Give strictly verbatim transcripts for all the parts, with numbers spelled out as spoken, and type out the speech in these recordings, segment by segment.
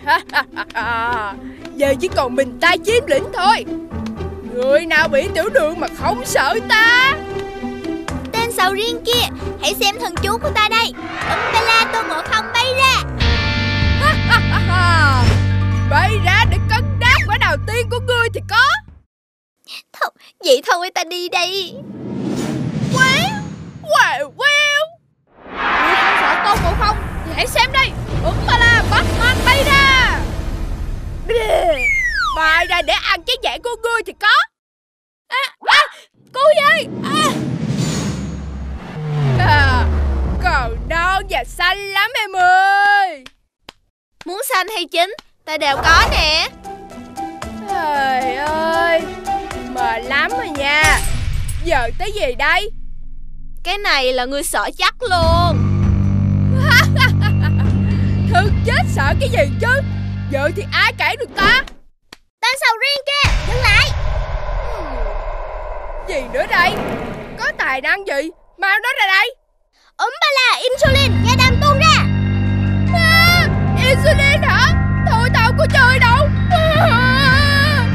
Giờ chỉ còn mình ta chiếm lĩnh thôi. Người nào bị tiểu đường mà không sợ ta? Tên sầu riêng kia, hãy xem thần chú của ta đây. Umpala Tôn Ngộ Không bay ra. Bay ra để cân đáp quả đầu tiên của ngươi thì có. Thôi, vậy thôi ta đi đây. Wow, wow, wow. Ngươi không sợ Tôn Ngộ Không thì hãy xem đây. Umpala Batman bay ra. Bay ra để ăn cái dạng của ngươi thì có. À, à, cô ơi. À. À, còn non và xanh lắm em ơi. Muốn xanh hay chín, ta đều có nè. Trời ơi, mệt lắm rồi nha. Giờ tới gì đây? Cái này là ngươi sợ chắc luôn. Thực chết sợ cái gì chứ? Giờ thì ai cản được ta? Tên sầu riêng kia, dừng lại. Gì nữa đây? Có tài năng gì? Mau nói ra đây. Umpala Insulin, nha đam tuôn ra. À, Insulin hả? Thôi tao có chơi đâu. À.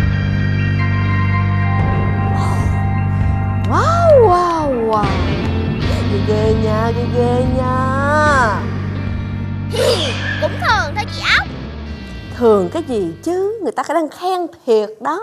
Wow, wow, wow. Ghê ghê nha, ghê ghê nha. Cũng thường thôi chị Ốc. Thường cái gì chứ, người ta đang khen thiệt đó.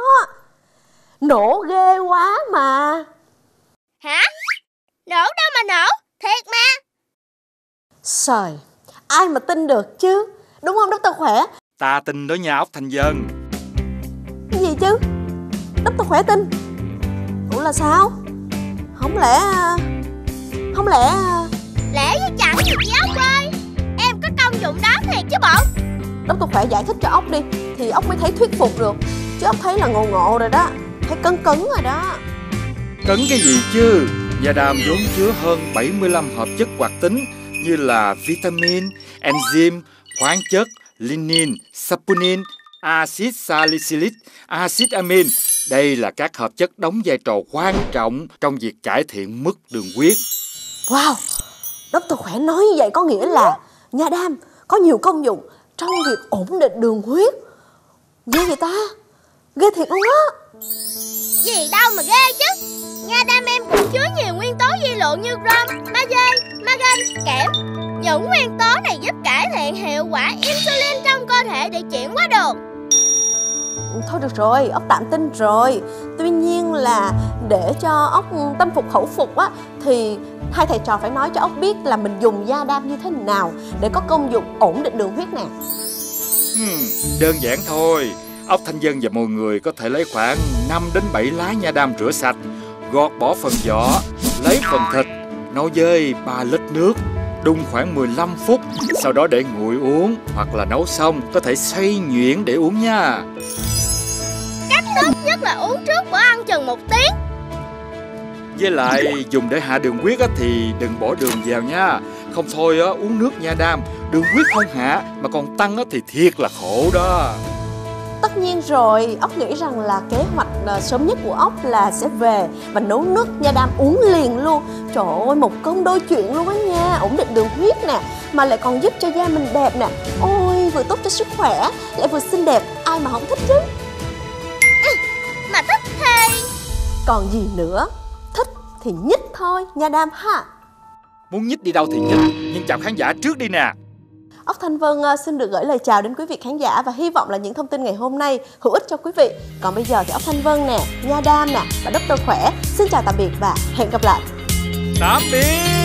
Nổ ghê quá mà. Hả? Nổ đâu mà nổ, thiệt mà. Trời, ai mà tin được chứ. Đúng không Doctor Khỏe? Ta tin đó nha Ốc Thanh Vân. Cái gì chứ? Doctor Khỏe tin? Ủa là sao? Không lẽ... Không lẽ... Lẽ với chẳng thì chị Ốc ơi. Em có công dụng đó thiệt chứ bộ. Doctor Khỏe giải thích cho Ốc đi, thì Ốc mới thấy thuyết phục được. Chứ Ốc thấy là ngộ ngộ rồi đó. Thấy cấn cấn rồi đó. Cấn cái gì chứ? Nha đam vốn chứa hơn bảy mươi lăm hợp chất hoạt tính như là vitamin, enzyme, khoáng chất, lignin, saponin, axit salicylic, axit amin. Đây là các hợp chất đóng vai trò quan trọng trong việc cải thiện mức đường huyết. Wow, Doctor Khỏe nói như vậy có nghĩa là nha đam có nhiều công dụng trong việc ổn định đường huyết. Ghê vậy ta? Ghê thiệt luôn á. Gì đâu mà ghê chứ. Nha đam em cũng chứa nhiều nguyên tố vi lượng như brom, magie, magan, kẽm. Những nguyên tố này giúp cải thiện hiệu quả insulin trong cơ thể để chuyển hóa đường. Thôi được rồi, Ốc tạm tin rồi. Tuy nhiên là để cho Ốc tâm phục khẩu phục á, thì hai thầy trò phải nói cho Ốc biết là mình dùng nha đam như thế nào để có công dụng ổn định đường huyết nè. Hmm, đơn giản thôi. Ốc Thanh Vân và mọi người có thể lấy khoảng năm đến bảy lá nha đam rửa sạch, gọt bỏ phần vỏ, lấy phần thịt, nấu với ba lít nước, đun khoảng mười lăm phút, sau đó để nguội uống, hoặc là nấu xong có thể xay nhuyễn để uống nha. Cách tốt nhất là uống trước bữa ăn chừng một tiếng. Với lại dùng để hạ đường huyết á, thì đừng bỏ đường vào nha. Không thôi á, uống nước nha đam, đường huyết không hạ mà còn tăng á, thì thiệt là khổ đó. Tất nhiên rồi, Ốc nghĩ rằng là kế hoạch uh, sớm nhất của Ốc là sẽ về và nấu nước nha đam uống liền luôn. Trời ơi, một công đôi chuyện luôn á nha. Ổn định đường huyết nè, mà lại còn giúp cho da mình đẹp nè. Ôi, vừa tốt cho sức khỏe, lại vừa xinh đẹp, ai mà không thích chứ. Ừ, mà thích thì... Còn gì nữa, thích thì nhích thôi nha đam ha. Muốn nhích đi đâu thì nhích, nhưng chào khán giả trước đi nè. Ốc Thanh Vân xin được gửi lời chào đến quý vị khán giả và hy vọng là những thông tin ngày hôm nay hữu ích cho quý vị. Còn bây giờ thì Ốc Thanh Vân nè, nha đam nè và Doctor Khỏe xin chào tạm biệt và hẹn gặp lại. Tạm biệt.